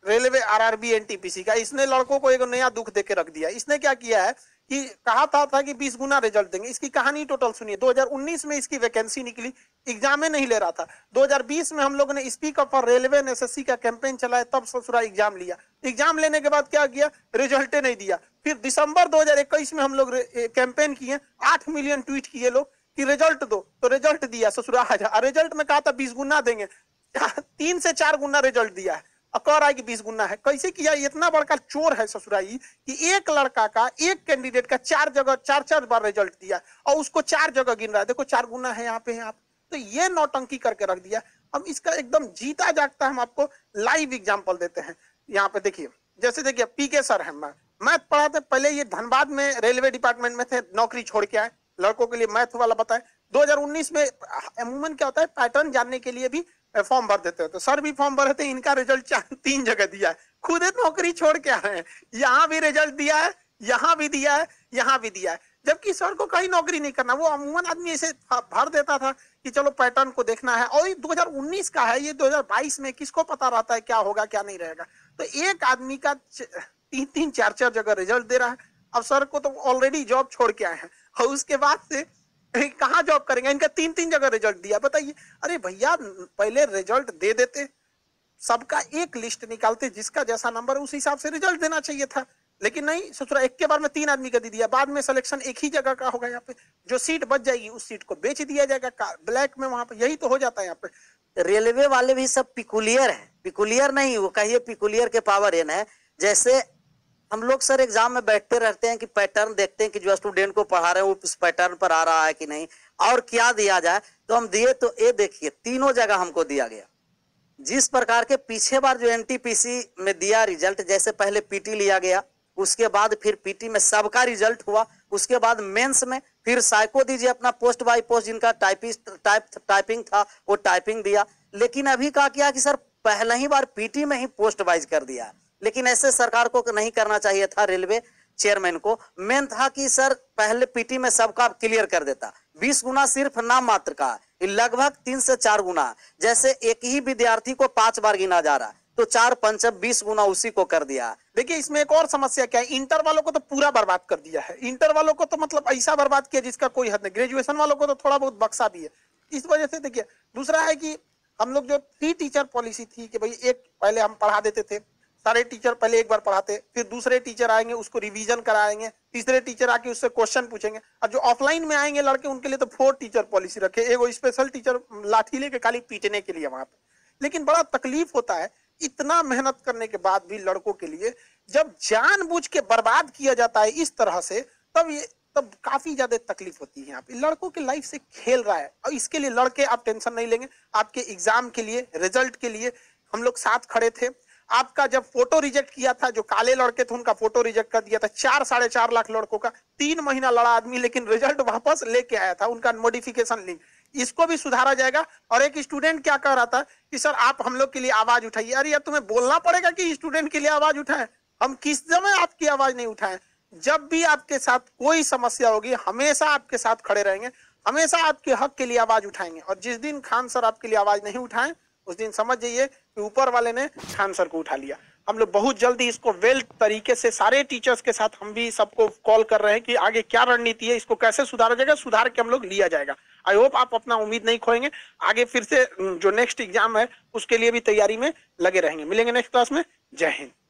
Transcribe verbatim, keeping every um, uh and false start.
Railway, RRB, NTPC का, इसने लड़कों को एक नया दुख देके रख दिया। इसने क्या किया है कि कहा था, था कि बीस गुना रिजल्ट देंगे। इसकी कहानी टोटल सुनिए। दो हज़ार उन्नीस में इसकी वैकेंसी निकली, एग्जाम में नहीं ले रहा था। दो हज़ार बीस में हम लोगों ने speak up for railway and SSC का कैंपेन चलाया, तब ससुरा एग्जाम लिया। एग्जाम लेने के बाद क्या किया, रिजल्ट नहीं दिया। फिर दिसंबर दो हज़ार इक्कीस में हम लोग कैंपेन किए, आठ मिलियन ट्वीट किए लोग कि रिजल्ट दो, तो रिजल्ट दिया ससुरा। रिजल्ट में कहा था बीस गुना देंगे, तीन से चार गुना रिजल्ट दिया है, कह रहा है कि बीस गुना है। कैसे किया, इतना बड़का चोर है ससुराई कि एक लड़का का, एक कैंडिडेट का चार जगह चार चार बार रिजल्ट दिया और उसको चार जगह गिन रहा है। देखो चार गुना है यहाँ पे, यहाँ पे। तो ये नौटंकी करके रख दिया। हम इसका एकदम जीता जागता हम आपको लाइव एग्जाम्पल देते हैं। यहाँ पे देखिए, जैसे देखिए पीके सर है, मैथ पढ़ाते पहले, ये धनबाद में रेलवे डिपार्टमेंट में थे, नौकरी छोड़ के आए, लड़कों के लिए मैथ वाला बताए। दो हज़ार उन्नीस में अमूमन क्या होता है, पैटर्न जानने के लिए भी फॉर्म भर देते हैं, तो सर भी फॉर्म भरे थे। इनका रिजल्ट तीन जगह दिया है, खुद नौकरी छोड़ के आए हैं। यहाँ भी रिजल्ट दिया है, यहाँ भी दिया है, यहाँ भी दिया है, जबकि सर को कहीं नौकरी नहीं करना। वो अमूमन आदमी ऐसे भर देता था कि चलो पैटर्न को देखना है। और ये दो हज़ार उन्नीस का है, ये दो हज़ार बाईस में किसको पता रहता है क्या होगा क्या नहीं रहेगा। तो एक आदमी का तीन तीन चार चार जगह रिजल्ट दे रहा है। अब सर को तो ऑलरेडी जॉब छोड़ के आए हैं और उसके बाद से कहाँ जॉब करेंगे, इनका तीन तीन जगह रिजल्ट दिया। बताइए, अरे भैया पहले रिजल्ट दे देते, सबका एक लिस्ट निकालते, जिसका जैसा नंबर उस हिसाब से रिजल्ट देना चाहिए था। लेकिन नहीं, ससुरा एक के बार में तीन आदमी का दे दिया। बाद में सिलेक्शन एक ही जगह का होगा। यहाँ पे जो सीट बच जाएगी उस सीट को बेच दिया जाएगा ब्लैक में, वहां पे यही तो हो जाता है। यहाँ पे रेलवे वाले भी सब पिकुलियर है, पिकुलियर नहीं, वो कहिए पिकुलियर के पावर एन है। जैसे हम लोग सर एग्जाम में बैठते रहते हैं कि पैटर्न देखते हैं कि जो स्टूडेंट को पढ़ा रहे हैं वो उस पैटर्न पर आ रहा है कि नहीं, और क्या दिया जाए। तो हम दिए, तो ये देखिए तीनों जगह हमको दिया गया। जिस प्रकार के पीछे बार जो एनटीपीसी में दिया रिजल्ट, जैसे पहले पीटी लिया गया, उसके बाद फिर पीटी में सबका रिजल्ट हुआ, उसके बाद मेंस में फिर साइको दीजिए अपना पोस्ट बाय पोस्ट, जिनका टाइपिस्ट टाइप टाइपिंग था वो टाइपिंग दिया। लेकिन अभी कहा क्या कि सर पहले ही बार पीटी में ही पोस्ट वाइज कर दिया। लेकिन ऐसे सरकार को नहीं करना चाहिए था, रेलवे चेयरमैन को। मेन था कि सर पहले पीटी में सबका क्लियर कर देता। बीस गुना सिर्फ नाम मात्र का, लगभग तीन से चार गुना। जैसे एक ही विद्यार्थी को पांच बार गिना जा रहा है, तो चार पंचम बीस गुना उसी को कर दिया। देखिए इसमें एक और समस्या क्या है, इंटर वालों को तो पूरा बर्बाद कर दिया है। इंटर वालों को तो मतलब ऐसा बर्बाद किया जिसका कोई हद नहीं। ग्रेजुएशन वालों को तो थोड़ा बहुत बक्सा भी है। इस वजह से देखिए, दूसरा है कि हम लोग जो थ्री टीचर पॉलिसी थी कि भाई एक पहले हम पढ़ा देते थे, सारे टीचर पहले एक बार पढ़ाते, फिर दूसरे टीचर आएंगे उसको रिवीजन कराएंगे, तीसरे टीचर आके उससे क्वेश्चन पूछेंगे। और जो ऑफलाइन में आएंगे लड़के, उनके लिए तो फोर टीचर पॉलिसी रखे, एक स्पेशल टीचर लाठी लेके खाली पीटने के लिए वहां पे। लेकिन बड़ा तकलीफ होता है, इतना मेहनत करने के बाद भी लड़कों के लिए जब जानबूझ के बर्बाद किया जाता है इस तरह से, तब ये तब काफी ज्यादा तकलीफ होती है। यहाँ पे लड़कों की लाइफ से खेल रहा है। और इसके लिए लड़के आप टेंशन नहीं लेंगे, आपके एग्जाम के लिए, रिजल्ट के लिए हम लोग साथ खड़े थे। आपका जब फोटो रिजेक्ट किया था, जो काले लड़के थे उनका फोटो रिजेक्ट कर दिया था, चार साढ़े चार लाख लड़कों का, तीन महीना लड़ा आदमी, लेकिन रिजल्ट वापस लेके आया था, उनका मॉडिफिकेशन लिंक। इसको भी सुधारा जाएगा। और एक स्टूडेंट क्या कह रहा था कि सर आप हम लोग के लिए आवाज उठाइए। अरे यार तुम्हें बोलना पड़ेगा कि स्टूडेंट के लिए आवाज उठाए। हम किस समय आपकी आवाज नहीं उठाएं। जब भी आपके साथ कोई समस्या होगी, हमेशा आपके साथ खड़े रहेंगे, हमेशा आपके हक के लिए आवाज उठाएंगे। और जिस दिन खान सर आपके लिए आवाज नहीं उठाएं, उस दिन समझ जाइए कि ऊपर वाले ने खान सर को उठा लिया। हम लोग बहुत जल्दी इसको वेल तरीके से सारे टीचर्स के साथ हम भी सबको कॉल कर रहे हैं कि आगे क्या रणनीति है, इसको कैसे सुधारा जाएगा, सुधार के हम लोग लिया जाएगा। आई होप आप अपना उम्मीद नहीं खोएंगे। आगे फिर से जो नेक्स्ट एग्जाम है उसके लिए भी तैयारी में लगे रहेंगे। मिलेंगे नेक्स्ट क्लास में। जय हिंद।